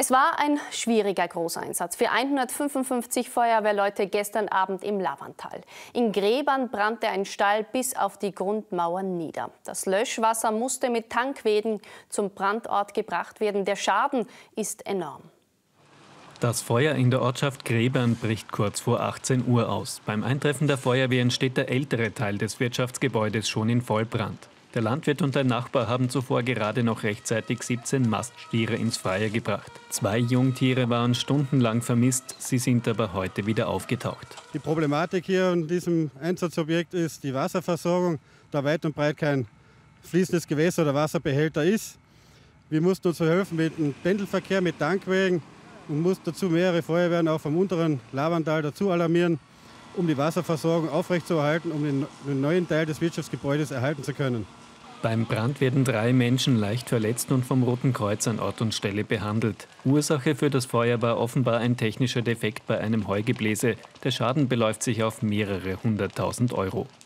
Es war ein schwieriger Großeinsatz für 155 Feuerwehrleute gestern Abend im Lavantal. In Gräbern brannte ein Stall bis auf die Grundmauern nieder. Das Löschwasser musste mit Tankwegen zum Brandort gebracht werden. Der Schaden ist enorm. Das Feuer in der Ortschaft Gräbern bricht kurz vor 18 Uhr aus. Beim Eintreffen der Feuerwehr steht der ältere Teil des Wirtschaftsgebäudes schon in Vollbrand. Der Landwirt und ein Nachbar haben zuvor gerade noch rechtzeitig 17 Maststiere ins Freie gebracht. 2 Jungtiere waren stundenlang vermisst, sie sind aber heute wieder aufgetaucht. Die Problematik hier in diesem Einsatzobjekt ist die Wasserversorgung, da weit und breit kein fließendes Gewässer oder Wasserbehälter ist. Wir mussten uns helfen mit dem Pendelverkehr, mit Tankwegen und mussten dazu mehrere Feuerwehren auch vom unteren Lavantal dazu alarmieren, um die Wasserversorgung aufrechtzuerhalten, um den neuen Teil des Wirtschaftsgebäudes erhalten zu können. Beim Brand werden 3 Menschen leicht verletzt und vom Roten Kreuz an Ort und Stelle behandelt. Ursache für das Feuer war offenbar ein technischer Defekt bei einem Heugebläse. Der Schaden beläuft sich auf mehrere 100.000 Euro.